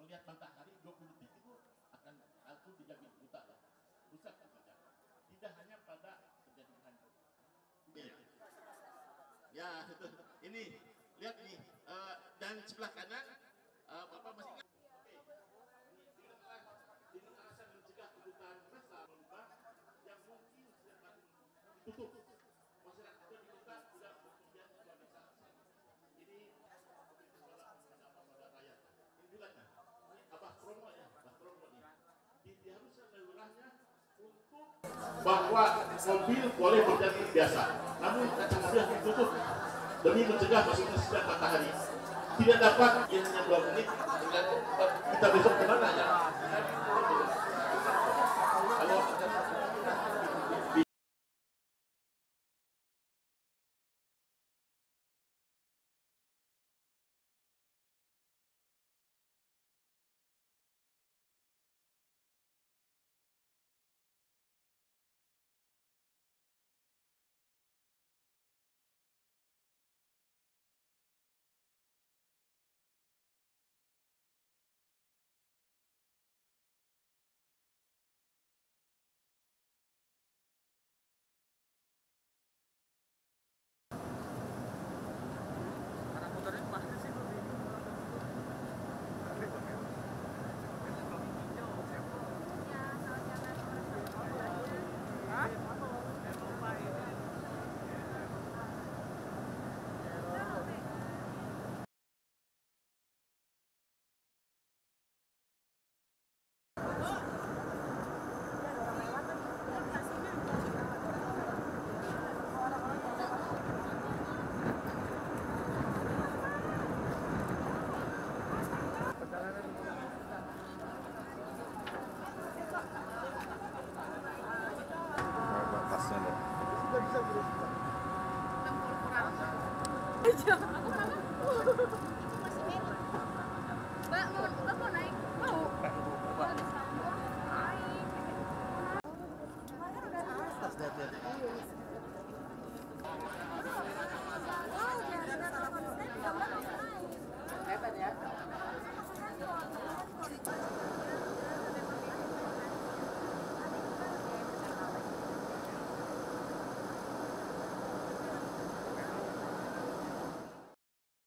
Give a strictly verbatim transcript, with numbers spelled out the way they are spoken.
melihat matahari dua puluh detik itu akan langsung dijamin buta ya. Rusak saja. Tidak hanya pada terjadi gerhana. Ya. Ya, itu. Ini lihat nih uh, dan sebelah kanan uh, Bapak masih ingat. Oke. Ini dengan alasan mencegah kebutaan massa merubah yang mungkin sedang ditutup. Masyarakat kita diminta tidak kemudian tidak bisa. Ini ini juga nah, ini abah promo ya, abah promo nih. Diharuskan lelurahnya untuk bahwa mobil boleh berjalan biasa, namun kaca mobil ditutup demi mencegah masuknya sinar matahari. Tidak dapat yang hanya dua menit dengan kita besok kemana ya? Kalau aja. Aku malah aku masih merit. Mbak mau, Mbak mau naik? Mau.